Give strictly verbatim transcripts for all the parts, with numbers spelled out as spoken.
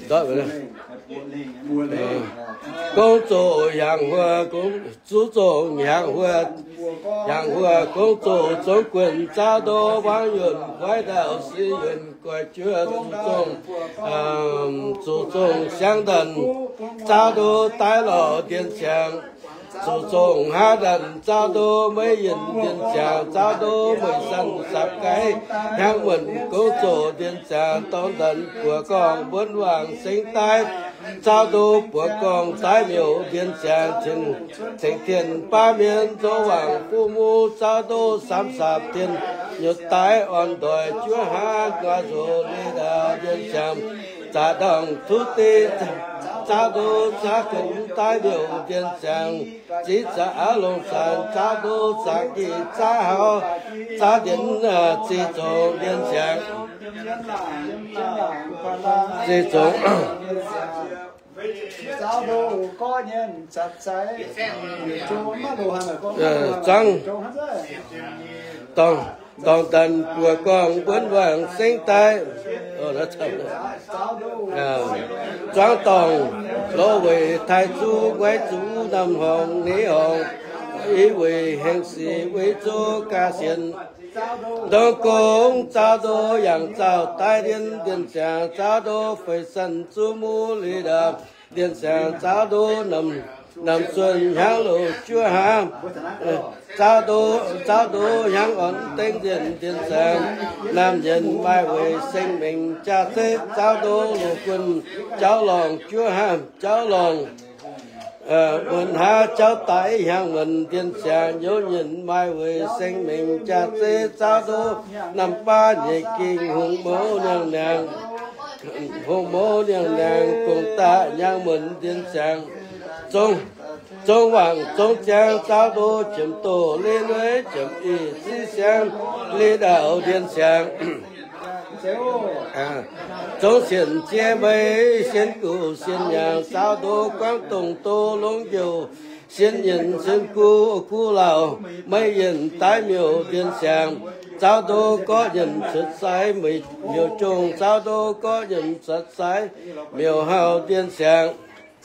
đó vậy đó công chủ hàng hoa công chú trọng hàng hoa hàng hoa công chủ chống quyền gia đô văn yuan quái đạo sĩ yuan quái chúa chú trọng chú trọng sáng thần gia đô tái lộ tiền chẳng chú trọng hạ đần gia đô mấy yên tiền chẳng gia đô mấy sân sạp cái hàng mình công chủ tiền chẳng tôn thần của con bốn hoàng sinh tai gia đô của con tái miểu tiền chẳng trình thành tiền ba miền dô hoàng phu mu gia đô sám sạp tiền nhật tái on đòi chúa hạ ngã dù lý đà tiền chẳng gia đồng thu ti gia đô gia kính tái miểu tiền chẳng chỉ xã lông sản gia đô gia kỳ gia hào gia điện chỉ chỗ tiền chẳng chỉ chỗ giáo đồ có nhân chặt cháy chỗ mà đồ hàng ở con tòng tòng tần của con quân vàng sinh tai ở đó chậm à choáng tòng lô về thái chú quái chú nằm hồng ní hồng ý về hành sĩ với chú ca xiên đông công giáo đô yang giáo đại điện điện sáng giáo đô phải sân chú mu lý đà điện sáng giáo đô nằm nằm xuân hàng lộ chúa ham giáo đô giáo đô hàng ổn tinh điện điện sáng nam nhân mai về sinh mình cha thế giáo đô lộ quân cháu lòng chúa ham cháu lòng mình ha cháu tái hàng mình tiên sáng nhớ nhìn mai về sinh mình cha thế giáo đô năm ba nhị kinh hùng bố nàng nàng hùng bố nàng nàng cùng ta nhang mình tiên sáng trong trong hoàng trong trang giáo đô chấm tổ lên ấy chấm y di sáng lê đạo tiên sáng à trong xiển che mây xiển cửu xiển nhàng giáo đô quang tùng tô lông kiều xiển nhìn xiển cu cu lào mây nhìn tái miểu tiên sáng giáo đô có nhìn sật sái mười miểu trùng giáo đô có nhìn sật sái miểu hào tiên sáng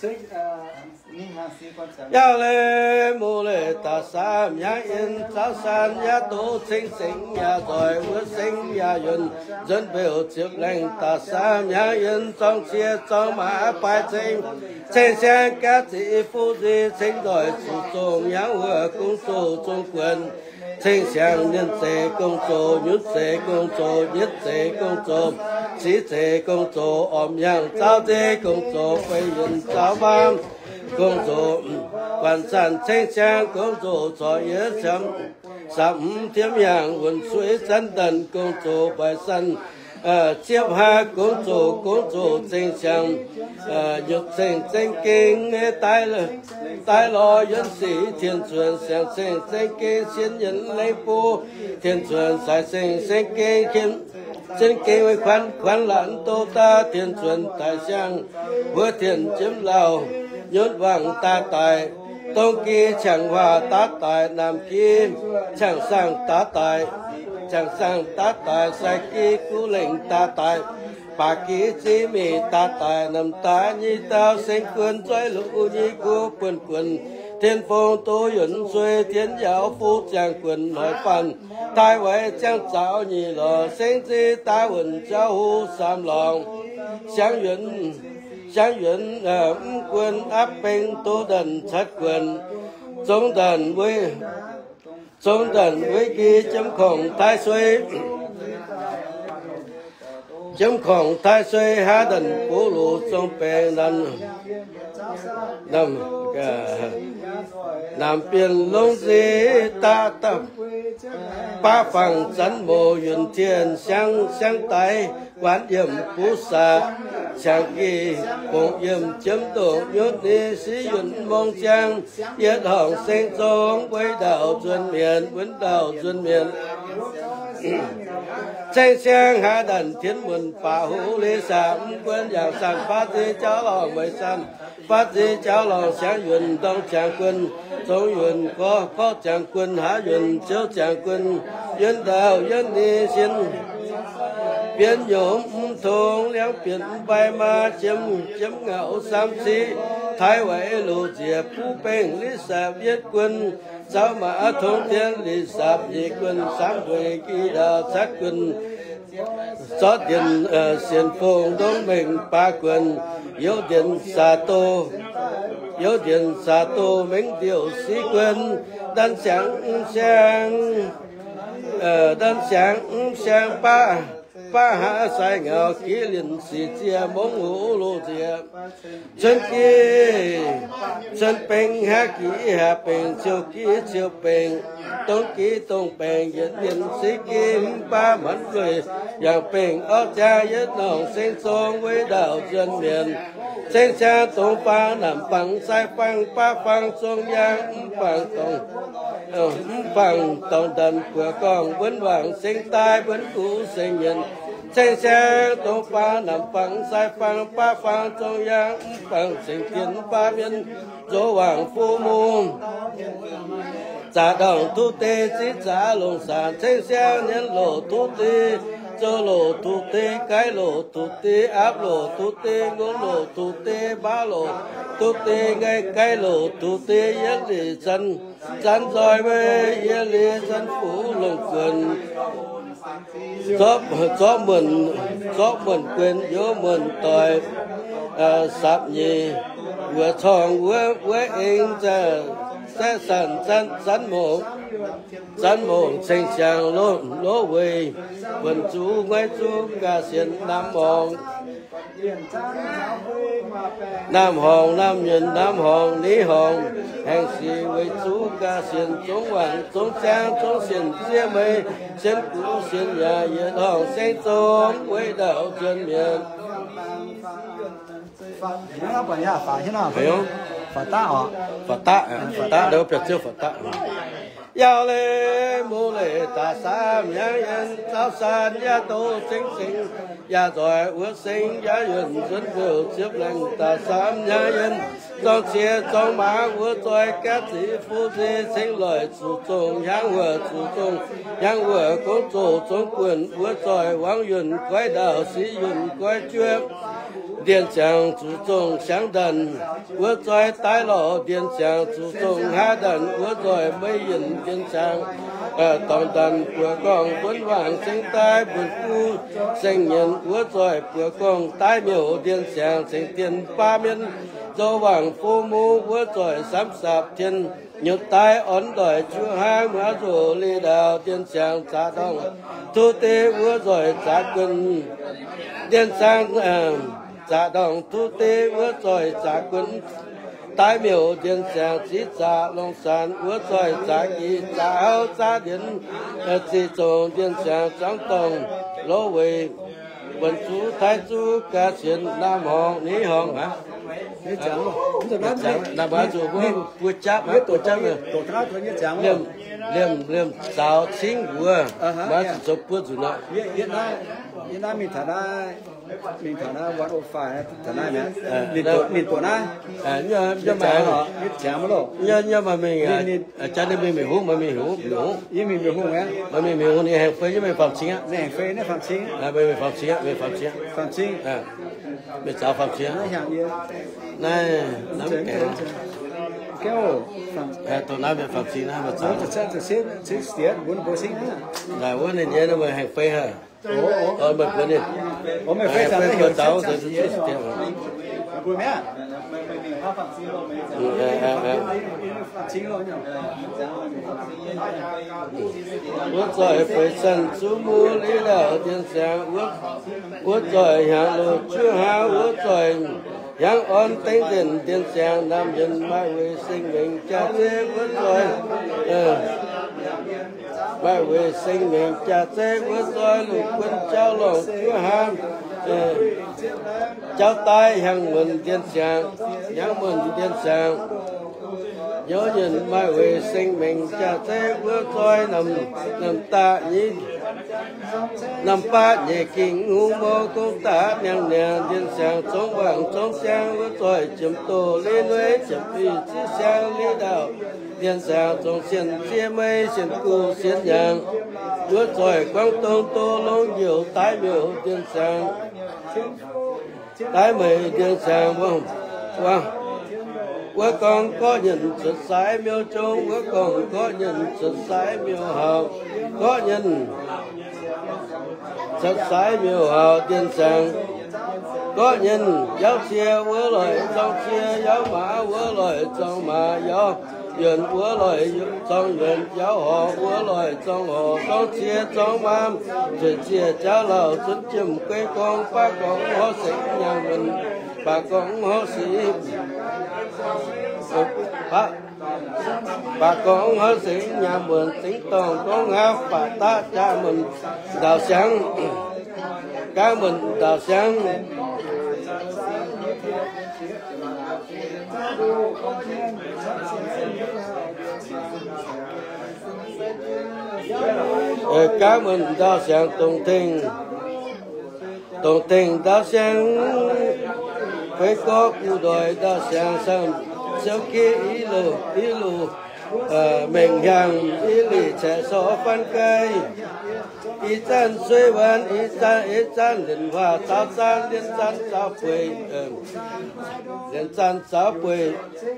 ya lê mô lê ta sam ya yên giáo san ya tổ sinh sinh ya rồi vượt sinh ya yun dân biểu chiếc lệnh ta sam ya yên trong chia trong mã bài sinh sinh sang các thị phu di sinh rồi sử dụng ya vừa công số trong quyền sinh sang nhân sẽ công số nhất sẽ công số nhất sẽ công số chỉ sẽ công số ôm yang giáo thế công số phải yun giáo ban công số quan sản sinh sang công số cho yết chấm sắm thiếm yang vận suy sanh tần công số bài sanh chiếp ha công số công số sinh sang dục sinh sinh kinh tai tai lo nhân sĩ thiên truyền sang sinh sinh kinh xin nhân lấy phu thiên truyền sai sinh sinh kinh khiến sinh kinh với khoan khoan lãn tô ta thiên truyền tài sang vừa thiên chiếm lào nhốt vàng ta tài tông kỳ chẳng hòa tá tài nam kỳ chẳng sang tá tài chẳng sang tá tài sai kỳ cú lệnh ta tài bà kỳ chỉ mì ta tài nằm ta nhi tao sinh quân xoay lũ nhi cô quân quân thiên phong tô yuẩn xuê thiên giáo phu trang quân nói phần thái huệ trang giáo nhị lò sinh chi ta quần giáo hu sam lòng sáng yuẩn sáng yuẩn quân áp binh tô đần sát quân chống đần với chống đần với kỳ chấm khổng thái xuê chấm khổng thái xuê há đần cố lụ trong bè nần nằm cả nam biên lông dĩ ta tập ba phẳng chấn mồ yuan thiên sáng sáng tay quán yểm phú xạ sáng kỳ bụng yểm chấm tổ nhốt ni sĩ yuan mong trang yết hỏng sinh giống quay đạo duyên miền vấn đạo duyên miền tranh sang hạ đần thiên môn phá hữu lý sám quân giảng sản phát di cháu lòng mới san phát di cháu lòng sáng yuan đông trang quân trong yuan có có trang quân hạ yuan chiếu trang quân yuan đạo yuan đi xin biến nhổm thùng liang biển bay ma chiếm chiếm ngạo sam si thái huệ lù diệp phú bền lý sạp viết quân giáo mã thông thiên lý sạp di quân sám đuổi kỳ đà sát quân gió điện xiên phong đông mình ba quân yếu điện sa tô yếu điện sa tô minh điều sĩ quân đan sáng sáng đan sáng sáng ba ba hạ sai ngạo kỹ liền sĩ chia mong ngũ lô chia chân kỳ chân bình hạ kỹ hạ bình chiều kỹ chiều bình tông kỹ tông bình nhất liền sĩ kim ba mẫn ngườiอย่างbình ở cha nhất nòng sinh sống với đạo dân miền sinh cha tông ba nằm bằng sai phăng ba phăng xuống giang phăng tông phăng tông đần của con vẫn vàng sinh tai vẫn cũ sinh nhân sinh cha tông ba nằm bằng sai phăng ba phăng xuống giang phăng sinh tiền ba miền dỗ hoàng phu môn giả đồng thu tê xí giả lồng sản sinh xa nhân lộ thu tê cho lộ thu tê cái lộ thu tê áp lộ thu tê ngôn lộ thu tê ba lộ thu tê ngay cái lộ thu tê yết lì dân dân rồi với yết lì dân phủ lồng quần gió gió mượn gió mượn quyền gió mượn tội sạp nhì vừa thòng vừa vừa in ra sẽ sản dân dân mộ dân mộ sinh sang lô lô quỳ vần chú ngay chú ca xiên nam hồng nam hồng nam nhìn nam hồng lý hồng hàng sĩ với chú ca xiên chống hoàng chống trang chống xiên chia mây xiên cũ xiên nhà yên hồng sinh sống với đạo chân miền nó bảo nhà phải thế nào phải không? Phật tạ hả? Phật tạ, Phật tạ đâu biết chưa Phật tạ. Yao lê mô lê ta sam nhang yên tao san ya tô sinh sinh ya rồi ước sinh ya yun dân biểu chiếp lệnh ta sam nhang yên trong chia trong má ước rồi các thị phu di sinh lời chủ trùng yang vừa chủ trùng yang vừa công chủ trong quyền ước rồi hoàng yun quay đạo sĩ yun quay chuyên điện trang chú trọng sáng đần vừa rồi tái lộ điện trang chú trọng hạ đần vừa rồi mấy yên điện trang ở tổng đần của con vẫn vàng sinh tai buồn cu sinh nhân vừa rồi của con tái miểu điện trang sinh tiền ba miên do vàng phu mu vừa rồi sám sạp thiên nhật tai ấn đời chúa hai má rủ ly đào điện trang trả đông thu tê vừa rồi trả quân điện trang giả đồng thu tê vừa rồi giả quân tái miểu điện trang chỉ giả long sản vừa rồi giả kỳ giả áo giả điện chỉ trồng điện trang trắng tông lô về vận chú thái chú ca xiên nam hồng ní hồng hả? Nhớ chẳng rồi. Nam bá chú vừa vừa chắp vừa tổ chắp rồi. Tổ tháp thôi nhớ chẳng. Liêm liêm liêm giáo chính vừa bá chú chụp vừa chú nọ. Hiện nay hiện nay mình thả ra mình thả ra one oh five thả ra nè. Mình tổ mình tổ na. À nhưng nhưng mà nhớ chẳng mà lộ. nhưng nhưng mà mình à cha nên mình mình hú mà mình hú mình hú. Ý mình mình hú nghe. Mà mình mình hú này hàng phê chứ mình phạm chính á. Này hàng phê này phạm chính. À mình phạm chính á mình phạm chính. Phạm chính. À mình giáo phạm chính. Nó hàng gì? Này nắm kẹo. Kẹo. À tụi nó mình phạm chính á mà giáo. Nó sẽ sẽ sẽ sẽ tiết muốn bổ sung nữa. Là vấn đề nhớ nó mình hàng phê ha. Ồ ồ. Ờ mình quên đi. Ồ mình phê sao phê nó của cháu thì sẽ tiết. Bùi mẹ. Ước rồi phải sân chú mua lý đạo tiên sáng ước ước rồi hàng lô chú hao ước rồi yang on tinh thần tiên sáng nam nhân mai về sinh mình cha thế ước rồi mai về sinh mình cha thế ước rồi lục quân trao lòng chú hao cháu tay hàng mình tiên sáng yang mình tiên sáng nhớ nhìn mai về sinh mình cha thế bước coi nằm nằm ta nhí nằm ba nhẹ kinh ngu mô công ta nhang nhang thiên sang sống vàng sống sang bước coi chấm tổ lên nuôi chấm phi chi sang lý đạo thiên sang sống xiên chia mây xiên cu xiên nhang bước coi quang tông tô long nhiều tái biểu thiên sang Thái mười thiên sang vong vong Quốc con có nhìn xuất sái miêu trung, quốc con có nhìn xuất sái miêu hào, có nhìn xuất sái miêu hào tiên sang, có nhìn giáo chia với lời trong chia giáo mã với lời trong mã giáo Duyên với lời trong duyên giáo họ với lời trong họ trong chia trong mam chỉ chia cháu lầu xuất chìm cây con ba con họ sĩ nhà mình ba con họ sĩ ba ba con họ sĩ nhà mình tính toàn con áp bà ta cha mình đào sáng cá mình đào sáng cá mình đào sáng tùng thình tùng thình đào sáng phải có cụ đội đào sáng xong sau khi ý lù ý lù mình hàng ý lì trẻ số phân cây ý chân suy vấn ý chân ý chân liên hòa sáu chân liên chân sáu quỳ liên chân sáu quỳ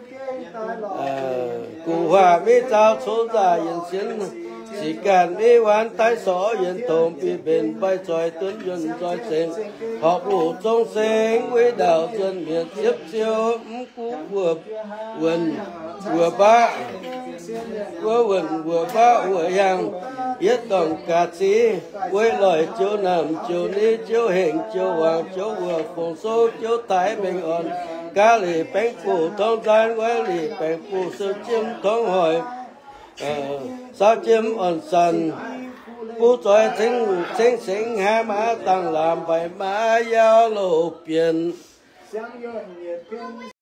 cụ hòa mỹ giáo số giả yên xin chỉ cần mỹ hoàn tái sổ yên thôn bị bền bay tròi tuấn duyên tròi sinh học lũ trong sinh quý đạo dân miền tiếp siêu cú vừa quần vừa ba vừa quần vừa ba vừa hàng yết tổng cả sĩ với lời chiếu nằm chiếu ni chiếu hình chiếu hoàng chiếu vừa phùng số chiếu tái bình ổn cá lì bánh phủ thông gian với lì bánh phủ sư chiêm thông hỏi sao chiêm ổn sần phú tròi sinh sinh sinh hai má tăng làm bài má giao lộ biển